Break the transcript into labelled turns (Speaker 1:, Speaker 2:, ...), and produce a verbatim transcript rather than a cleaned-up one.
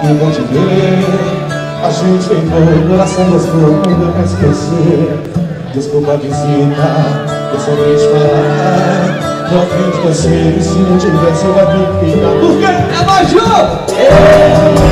Speaker 1: Que bom te ver. A gente tentou, o coração gostou, quando vai esquecer. Desculpa visita, eu só quis falar. Tô afim de você, e se não tivesse eu ia ficar. Por quê? É mais jogo!